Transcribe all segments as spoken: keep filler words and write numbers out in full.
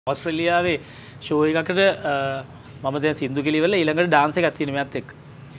ऑस्ट्रेलियाවේ show එකකට මම දැන් සින්දු කෙලිවල ඊළඟට ඩාන්ස් එකක් තියෙනවා මෙයාත් එක්ක.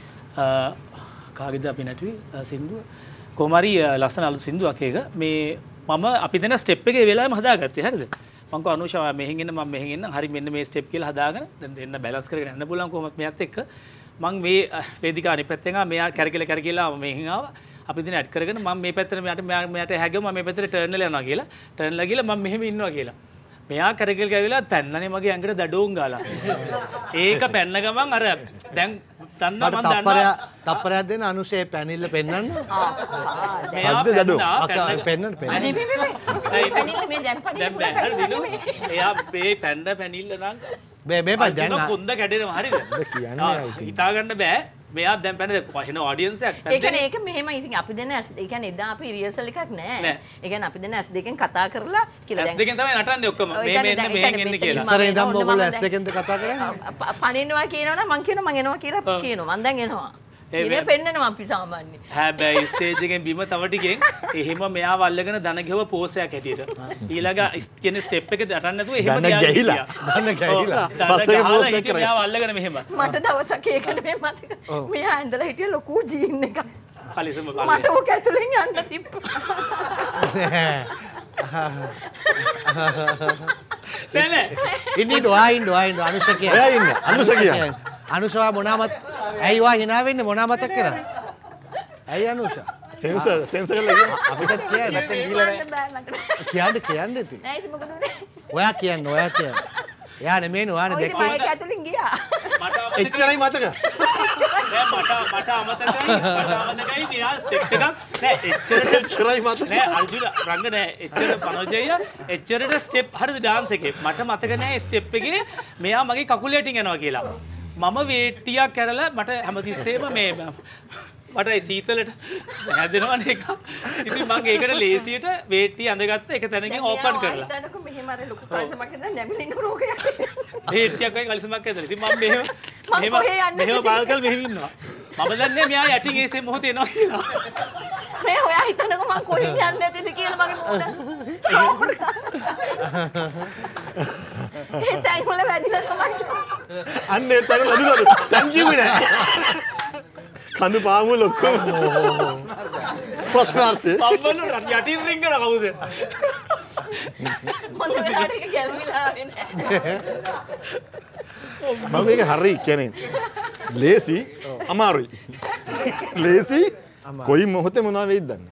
කාගේද අපි නැටුවේ සින්දුව. කොහොම හරි ලස්සන අලුත් සින්දුවක් එක. මේ මම අපි දෙන ස්ටෙප් එකේ වෙලාවෙම හදාගත්තේ. හරිද? මම කෝ අනුෂා මෙහෙන් එන්න මම මෙහෙන් එන්න. හරි මෙන්න මේ ස්ටෙප් කියලා හදාගෙන දැන් දෙන්න බැලන්ස් කරගෙන යන්න පුළුවන් කොහොමද මෙයාත් එක්ක. මම මේ වේදිකාව අනිත් පැත්තෙන් ආවා. මෙයා කැරකිලා කැරකිලා මෙහෙන් ආවා. අපි දින ඇඩ් කරගෙන මම මේ පැත්තට මෙයාට මෙයාට හැගෙව මම මේ පැත්තට ටර්න් වෙලා යනවා කියලා. ටර්න් ලා ගිහලා මම මෙහෙම ඉන්නවා කියලා. මෙයා කරකල් කැවිලා පැන්නනේ මගේ ඇඟට දඩෝන් ගාලා. ඒක පැන්න ගමන් අර දැන් දන්නවා මම දන්නවා. තප්පරයක් දෙන්න අනුෂේ පැනිල්ල පෙන්නන්න. මෙයා සද්ද දඩෝ. පැන්න පෙන්නන්න පෙන්නන්න. අනේ මේ මේ පැනිල්ල මේ දැන් දැන් බෑ හරි දිනු. එයා මේ පැන්න පැනිල්ල නම් මේ මේ පස් දැන් කොන්ද කැඩෙනවා හරිද? කියන්නේ හිතා ගන්න බෑ. මෙයා දැන් පැන වහින ඔඩියන්ස් එකක් ඒ කියන්නේ ඒක මෙහෙම ඉතින් අපි දෙන ඇස් ඒ කියන්නේ එදා අපි රිහර්සල් එකක් නෑ. ඒ කියන්නේ අපි දෙන ඇස් දෙකෙන් කතා කරලා කියලා දැන් ඇස් දෙකෙන් තමයි නටන්නේ ඔක්කොම. මේ මෙන්න මෙහෙන් එන්න කියලා. ඉස්සර ඉඳන් ඔයගොල්ලෝ ඇස් දෙකෙන්ද කතා කරන්නේ? පනිනවා කියනවනම් මං කියනවා මං එනවා කියලා කියනවා. මං දැන් එනවා. ඉතින් පෙන්නනවා අපි සාමාන්‍යයෙන්. හැබැයි ස්ටේජ් එකෙන් බිම තව ටිකෙන් එහෙම මෙයා වල්ලගෙන දන ගෙව පෝස් එකක් හැටියට. ඊළඟ කියන්නේ ස්ටෙප් එක දටන්න නැතුව එහෙම ගිහිලා. දන ගිහිලා. පස්සේ පෝස් එක කරා. මෙයා වල්ලගෙන මෙහෙම. මට දවසක් ඒකට මේ මතක. මෙයා ඇඳලා හිටිය ලොකු ජීන් එකක්. කලිසම මට ඕක ඇතුලෙන් යන්න තිබ්බා. නෑ නෑ. ඉන්නේ ඩොයා ඉන්න ඩොයා ඉන්න අනුෂා කියන්නේ. එයා ඉන්න. අනුෂා කියන්නේ. අනුෂා මොනාමත් ඇයි වා hina වෙන්නේ මොනා මතක් කරා? ඇයි අනුෂා? සෙන්සර් සෙන්සර් කරලා කියන අපිටත් කියන්න නැත්නම් ගිහලා නෑ. කියන්න කියන්න ඉතින්. නෑ ඉතින් මොකද උනේ? ඔයා කියන්න ඔයා කියන්න. එයා නෙමෙයිනේ ඔයානේ දැක්කේ. ඔය ඒක ඇතුලෙන් ගියා. මට එච්චරයි මතක. නෑ මට මට අමතකයි මට අමතකයි තියා ස්ටෙප් එකක් නෑ එච්චරට එච්චරයි මතක. නෑ අර්ජුන රංග නෑ එච්චර පනෝජය එච්චරට ස්ටෙප් හරිද ඩාන්ස් එකේ මට මතක නෑ ස්ටෙප් එකේ මෙයා මගේ කකුල යටින් යනවා කියලා. මම වේටියක් කරලා මට හැමතිස්සෙම මේ මට සීතලට හැදෙනවනේ එක. ඉතින් මම ඒකට ලේසියට වේටි අඳගත්ත එක තැනකින් ඕපන් කරලා. හිතන්නකො මෙහෙම අර ලොකු කල්සමක් ඉඳන් නැමිලින රෝගයක්. වේටියක් වගේ කලිසමක් ඇදලා. ඉතින් මම මෙහෙම මෙහෙම මෙහෙම බාල් කරලා මෙහෙම ඉන්නවා. මම දන්නේ මෙයා යටින් ඒසේ මොහොතේ එනවා කියලා. මේ ඔයා හිතන්නකො මං කොහෙද යන්නේ නැතිද කියලා මගේ මොන. ඒ තැන් වල වැදිලා තමයි. අන්න ඒ තැන් වල වැදිලාද? තැන් කිව්වේ නෑ. කඳු පාමුල ඔක්කොම ප්‍රශ්නාර්ථේ. පම්මලු යටින් රින් කරා කවුද? මොන වෙලාවට ඒක ගැලවිලා ආවේ නෑ. මම මේක හරි කියන්නේ ලේසි අමාරුයි. ලේසි කොයි මොහොතේ මොනවා වෙයිද දන්නේ